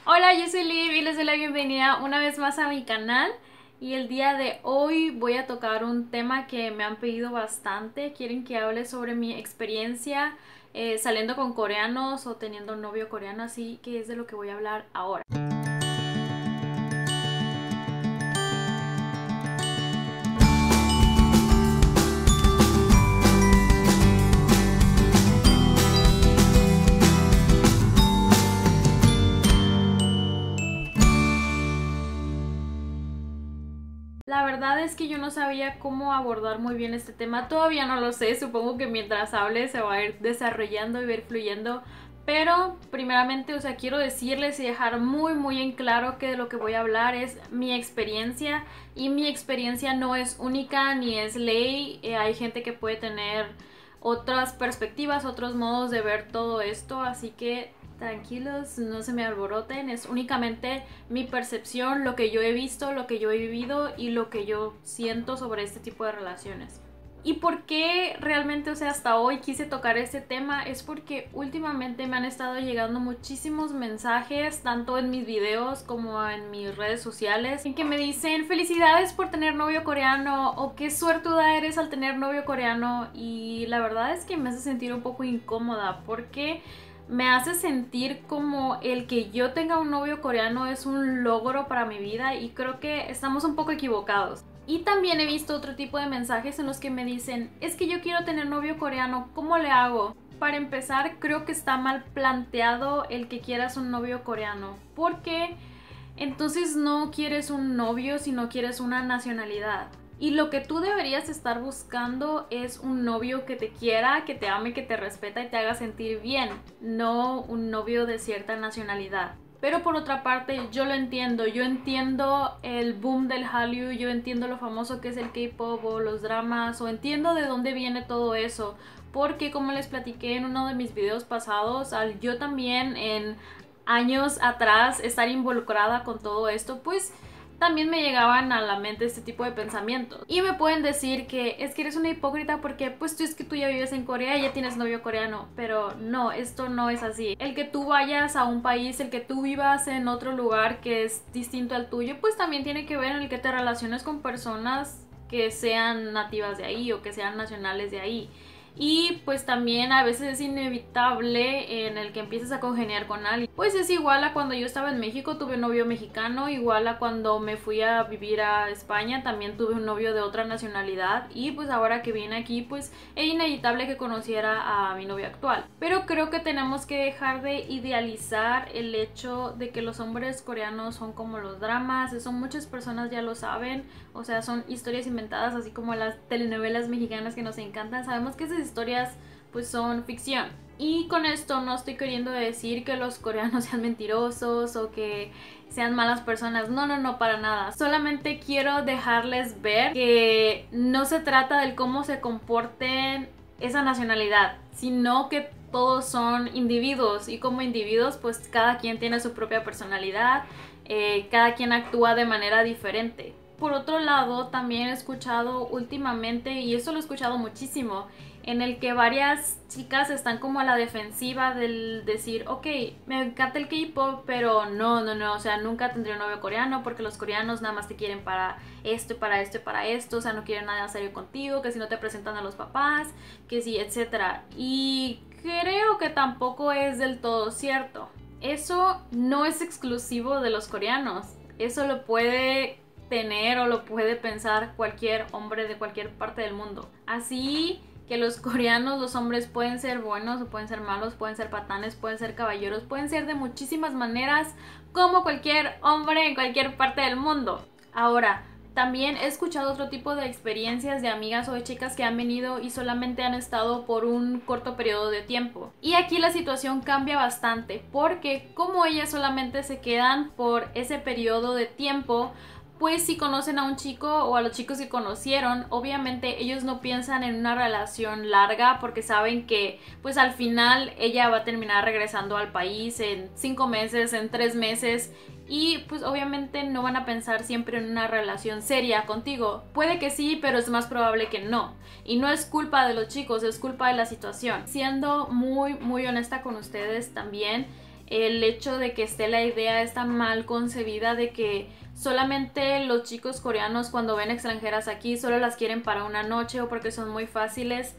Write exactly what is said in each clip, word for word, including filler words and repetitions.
Hola, yo soy Liv y les doy la bienvenida una vez más a mi canal. Y el día de hoy voy a tocar un tema que me han pedido bastante. Quieren que hable sobre mi experiencia eh, saliendo con coreanos o teniendo un novio coreano, así que es de lo que voy a hablar ahora. La verdad es que yo no sabía cómo abordar muy bien este tema, todavía no lo sé, supongo que mientras hable se va a ir desarrollando y va a ir fluyendo, pero primeramente, o sea, quiero decirles y dejar muy muy en claro que de lo que voy a hablar es mi experiencia y mi experiencia no es única ni es ley, eh, hay gente que puede tener otras perspectivas, otros modos de ver todo esto, así que tranquilos, no se me alboroten, es únicamente mi percepción, lo que yo he visto, lo que yo he vivido y lo que yo siento sobre este tipo de relaciones. ¿Y por qué realmente, o sea, hasta hoy quise tocar este tema? Es porque últimamente me han estado llegando muchísimos mensajes, tanto en mis videos como en mis redes sociales, en que me dicen felicidades por tener novio coreano o qué suertuda eres al tener novio coreano, y la verdad es que me hace sentir un poco incómoda porque me hace sentir como el que yo tenga un novio coreano es un logro para mi vida, y creo que estamos un poco equivocados. Y también he visto otro tipo de mensajes en los que me dicen, es que yo quiero tener novio coreano, ¿cómo le hago? Para empezar, creo que está mal planteado el que quieras un novio coreano, porque entonces no quieres un novio, sino quieres una nacionalidad. Y lo que tú deberías estar buscando es un novio que te quiera, que te ame, que te respeta y te haga sentir bien, no un novio de cierta nacionalidad. Pero por otra parte, yo lo entiendo, yo entiendo el boom del Hallyu, yo entiendo lo famoso que es el K-pop o los dramas, o entiendo de dónde viene todo eso, porque como les platiqué en uno de mis videos pasados, al yo también en años atrás estar involucrada con todo esto, pues también me llegaban a la mente este tipo de pensamientos. Y me pueden decir que es que eres una hipócrita porque pues tú es que tú ya vives en Corea y ya tienes novio coreano. Pero no, esto no es así. El que tú vayas a un país, el que tú vivas en otro lugar que es distinto al tuyo, pues también tiene que ver en el que te relaciones con personas que sean nativas de ahí o que sean nacionales de ahí. Y pues también a veces es inevitable en el que empieces a congeniar con alguien. Pues es igual a cuando yo estaba en México, tuve un novio mexicano, igual a cuando me fui a vivir a España, también tuve un novio de otra nacionalidad, y pues ahora que vine aquí, pues es inevitable que conociera a mi novio actual. Pero creo que tenemos que dejar de idealizar el hecho de que los hombres coreanos son como los dramas, eso muchas personas ya lo saben, o sea, son historias inventadas, así como las telenovelas mexicanas que nos encantan. Sabemos que esas historias pues son ficción. Y con esto no estoy queriendo decir que los coreanos sean mentirosos o que sean malas personas, no, no, no, para nada. Solamente quiero dejarles ver que no se trata del cómo se comporten esa nacionalidad, sino que todos son individuos, y como individuos pues cada quien tiene su propia personalidad, eh, cada quien actúa de manera diferente. Por otro lado, también he escuchado últimamente, y eso lo he escuchado muchísimo, en el que varias chicas están como a la defensiva del decir, ok, me encanta el K-pop, pero no, no, no, o sea, nunca tendré un novio coreano porque los coreanos nada más te quieren para esto y para esto y para esto, o sea, no quieren nada serio contigo, que si no te presentan a los papás, que si, etcétera. Y creo que tampoco es del todo cierto. Eso no es exclusivo de los coreanos, eso lo puede tener o lo puede pensar cualquier hombre de cualquier parte del mundo. Así que los coreanos, los hombres pueden ser buenos o pueden ser malos, pueden ser patanes, pueden ser caballeros, pueden ser de muchísimas maneras como cualquier hombre en cualquier parte del mundo. Ahora, también he escuchado otro tipo de experiencias de amigas o de chicas que han venido y solamente han estado por un corto periodo de tiempo. Y aquí la situación cambia bastante, porque como ellas solamente se quedan por ese periodo de tiempo, pues si conocen a un chico o a los chicos que conocieron, obviamente ellos no piensan en una relación larga porque saben que pues al final ella va a terminar regresando al país en cinco meses, en tres meses, y pues obviamente no van a pensar siempre en una relación seria contigo. Puede que sí, pero es más probable que no. Y no es culpa de los chicos, es culpa de la situación. Siendo muy muy honesta con ustedes también, el hecho de que esté la idea esta mal concebida de que solamente los chicos coreanos cuando ven extranjeras aquí solo las quieren para una noche o porque son muy fáciles.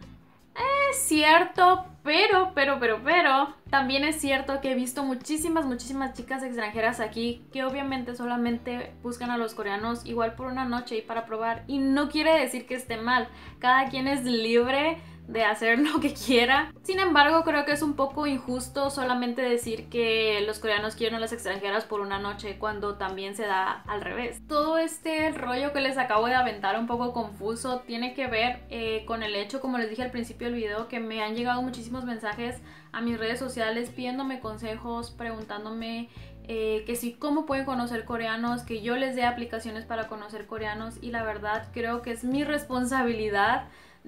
Es cierto, pero, pero, pero, pero, también es cierto que he visto muchísimas, muchísimas chicas extranjeras aquí que obviamente solamente buscan a los coreanos igual por una noche y para probar. Y no quiere decir que esté mal, cada quien es libre de hacer lo que quiera. Sin embargo, creo que es un poco injusto solamente decir que los coreanos quieren a las extranjeras por una noche cuando también se da al revés. Todo este rollo que les acabo de aventar un poco confuso tiene que ver eh, con el hecho, como les dije al principio del video, que me han llegado muchísimos mensajes a mis redes sociales pidiéndome consejos, preguntándome eh, que si cómo pueden conocer coreanos, que yo les dé aplicaciones para conocer coreanos, y la verdad creo que es mi responsabilidad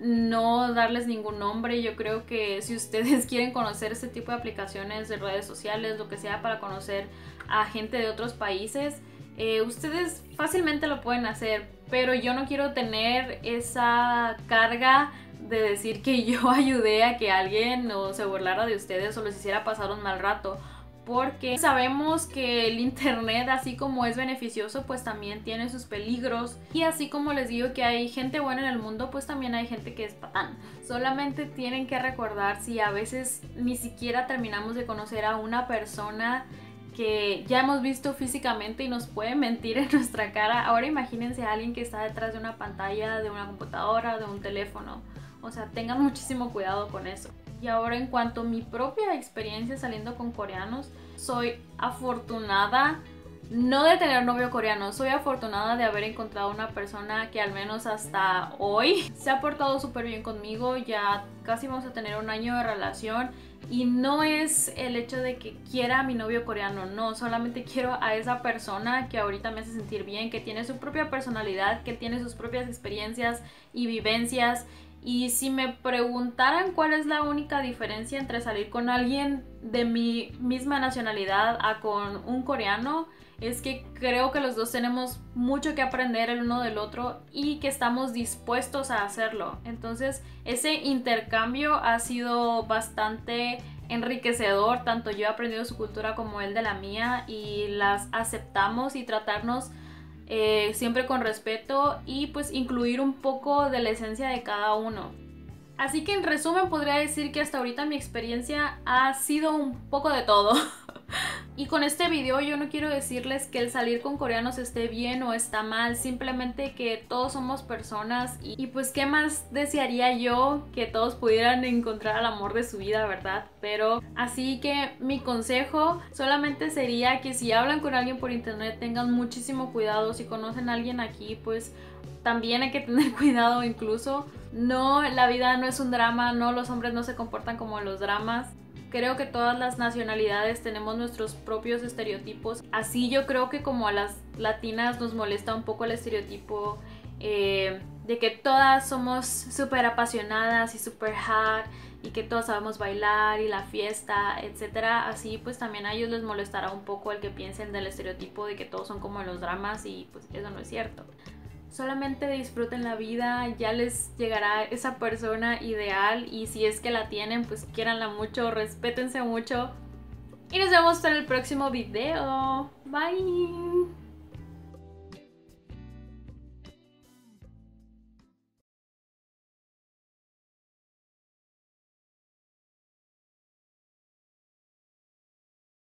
no darles ningún nombre. Yo creo que si ustedes quieren conocer este tipo de aplicaciones de redes sociales, lo que sea, para conocer a gente de otros países, eh, ustedes fácilmente lo pueden hacer, pero yo no quiero tener esa carga de decir que yo ayudé a que alguien o se burlara de ustedes o les hiciera pasar un mal rato, porque sabemos que el internet, así como es beneficioso, pues también tiene sus peligros. Y así como les digo que hay gente buena en el mundo, pues también hay gente que es patán. Solamente tienen que recordar, si a veces ni siquiera terminamos de conocer a una persona que ya hemos visto físicamente y nos puede mentir en nuestra cara, ahora imagínense a alguien que está detrás de una pantalla, de una computadora, de un teléfono. O sea, tengan muchísimo cuidado con eso. Y ahora, en cuanto a mi propia experiencia saliendo con coreanos, soy afortunada no de tener novio coreano, soy afortunada de haber encontrado una persona que al menos hasta hoy se ha portado súper bien conmigo. Ya casi vamos a tener un año de relación y no es el hecho de que quiera a mi novio coreano, no, solamente quiero a esa persona que ahorita me hace sentir bien, que tiene su propia personalidad, que tiene sus propias experiencias y vivencias. Y si me preguntaran cuál es la única diferencia entre salir con alguien de mi misma nacionalidad a con un coreano, es que creo que los dos tenemos mucho que aprender el uno del otro y que estamos dispuestos a hacerlo. Entonces ese intercambio ha sido bastante enriquecedor, tanto yo he aprendido su cultura como él de la mía, y las aceptamos y tratarnos Eh, siempre con respeto y pues incluir un poco de la esencia de cada uno. Así que en resumen podría decir que hasta ahorita mi experiencia ha sido un poco de todo. Y con este video yo no quiero decirles que el salir con coreanos esté bien o está mal, simplemente que todos somos personas y, y pues qué más desearía yo que todos pudieran encontrar al amor de su vida, ¿verdad? Pero así que mi consejo solamente sería que si hablan con alguien por internet tengan muchísimo cuidado. Si conocen a alguien aquí, pues también hay que tener cuidado. Incluso no, la vida no es un drama, no, los hombres no se comportan como los dramas. Creo que todas las nacionalidades tenemos nuestros propios estereotipos. Así yo creo que como a las latinas nos molesta un poco el estereotipo eh, de que todas somos súper apasionadas y súper hot y que todos sabemos bailar y la fiesta, etcétera. Así pues también a ellos les molestará un poco el que piensen del estereotipo de que todos son como en los dramas, y pues eso no es cierto. Solamente disfruten la vida, ya les llegará esa persona ideal, y si es que la tienen, pues quiéranla mucho, respétense mucho y nos vemos en el próximo video. Bye.